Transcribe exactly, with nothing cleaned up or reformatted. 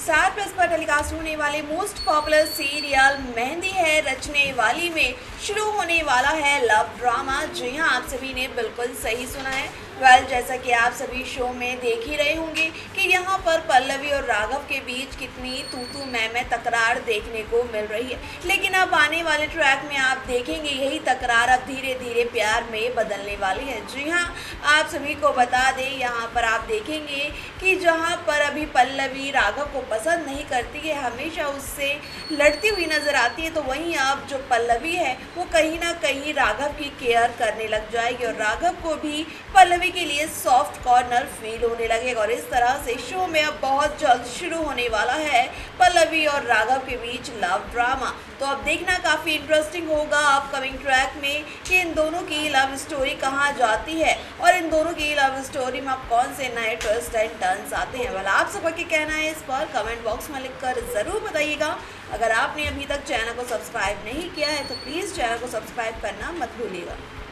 Star plus पर telecast होने वाले मोस्ट पॉपुलर सीरियल मेहंदी है रचने वाली में शुरू होने वाला है लव ड्रामा। जी हाँ, आप सभी ने बिल्कुल सही सुना है। वेल well, जैसा कि आप सभी शो में देख ही रहे होंगे कि यहाँ पर पल्लवी और राघव के बीच कितनी तू तू मैं मैं तकरार देखने को मिल रही है, लेकिन अब आने वाले ट्रैक में आप देखेंगे यही तकरार अब धीरे धीरे प्यार में बदलने वाली है। जी हाँ, आप सभी को बता दें, यहाँ पर आप देखेंगे कि जहाँ पर अभी पल्लवी राघव को पसंद नहीं करती है, हमेशा उससे लड़ती हुई नज़र आती है, तो वहीं अब जो पल्लवी है वो कहीं ना कहीं राघव की केयर करने लग जाएगी और राघव को भी पल्लवी के लिए सॉफ्ट कॉर्नर फील होने लगेगा। और इस तरह से शो में अब बहुत जल्द शुरू होने वाला है पल्लवी और राघव के बीच लव ड्रामा। तो अब देखना काफ़ी इंटरेस्टिंग होगा अपकमिंग ट्रैक में कि इन दोनों की लव स्टोरी कहाँ जाती है और इन दोनों की लव स्टोरी में अब कौन से नए ट्विस्ट एंड टर्न्स आते हैं। वाला आप सबका क्या कहना है इस पर कमेंट बॉक्स में लिखकर ज़रूर बताइएगा। अगर आपने अभी तक चैनल को सब्सक्राइब नहीं किया है तो प्लीज़ चैनल को सब्सक्राइब करना मत भूलिएगा।